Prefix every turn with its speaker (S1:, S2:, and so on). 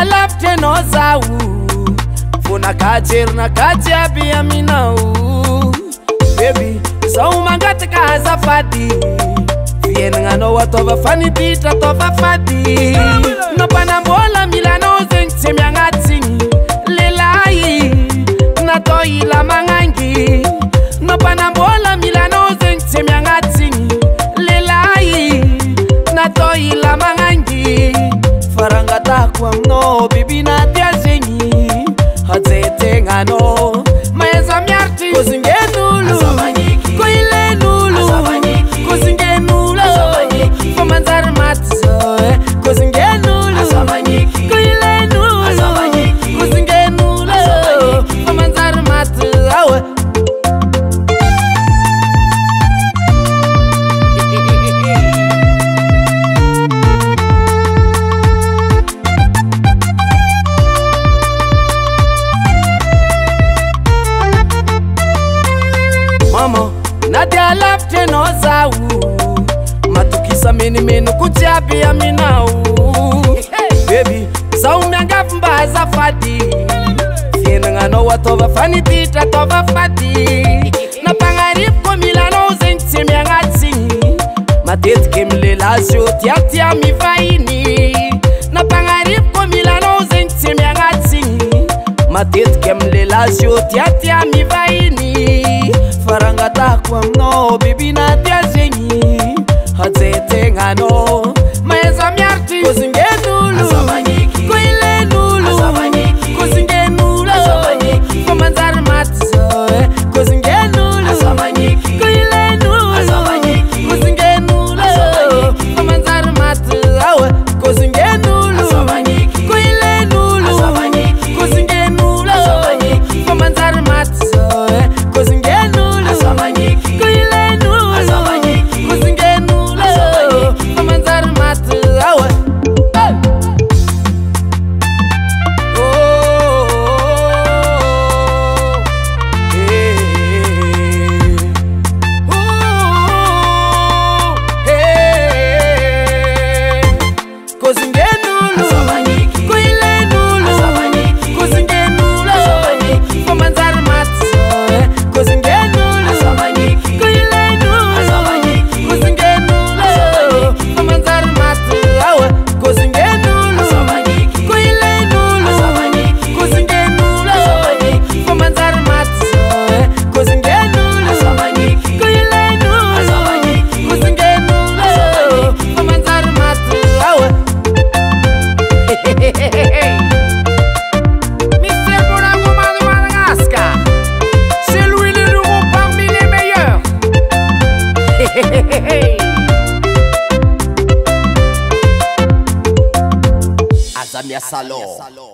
S1: lavitra no zaho vonakajerina kajiaby aminao baby zao mangataka azafady fiainagnanao ataova faniditra ataova fady nampanambola milanao zegny tsy miagnatsiny lelahy natao ila magnangy nampanambola milanao zegny tsy miagnatsiny lelahy natao ila magnangy farangatako aminao biby natia zegny hajetegnanao maeza miaritry kozingen'olo ko ilen'olo kozingen'olo fa manjary maty zao kozingen'olo ko ilen'olo kozingen'olo fa manjary maty awe mama nadia lavitra no zaho matokisa menimeno kujiaby aminao baby zao miangavy mba azafady fiainagnanao ataova faniditra ataova fady nampagnarivoko milanao zegny tsy miagnatsiny matetiky milelazy io tiatia mivahiny nampagnarivoko milanao zegny tsy miagnatsiny matetiky amilelazy io tiatia mivahiny farangatako aminao biby natia zegny hajetegnanao maeza miaritry kozingen'olo ko ilen'olo kozingen'olo fa manjary maty zao kozingen'olo ko ilen'olo kozingen'olo fa manjary maty awe kozingen'olo ko ilen'olo kozingen'olo fa manjary maty zao kozingen'olo ko ilen'olo kozingen'olo fa manjary maty awe
S2: Azamia Salon.